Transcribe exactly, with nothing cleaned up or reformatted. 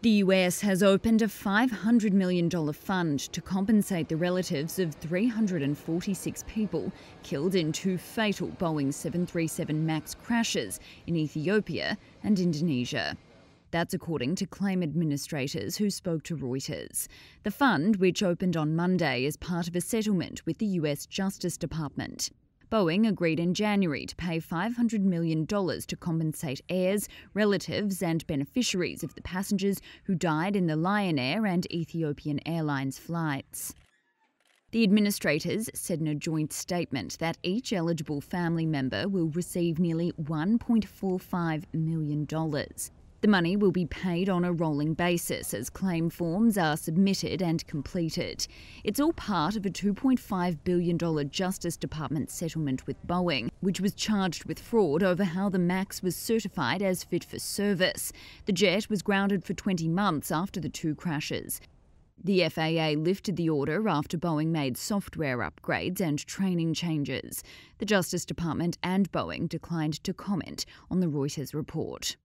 The U S has opened a five hundred million dollars fund to compensate the relatives of three hundred forty-six people killed in two fatal Boeing seven thirty-seven MAX crashes in Ethiopia and Indonesia. That's according to claim administrators who spoke to Reuters. The fund, which opened on Monday, is part of a settlement with the U S Justice Department. Boeing agreed in January to pay five hundred million dollars to compensate heirs, relatives and beneficiaries of the passengers who died in the Lion Air and Ethiopian Airlines flights. The administrators said in a joint statement that each eligible family member will receive nearly one point four five million dollars. The money will be paid on a rolling basis as claim forms are submitted and completed. It's all part of a two point five billion dollars Justice Department settlement with Boeing, which was charged with fraud over how the MAX was certified as fit for service. The jet was grounded for twenty months after the two crashes. The F A A lifted the order after Boeing made software upgrades and training changes. The Justice Department and Boeing declined to comment on the Reuters report.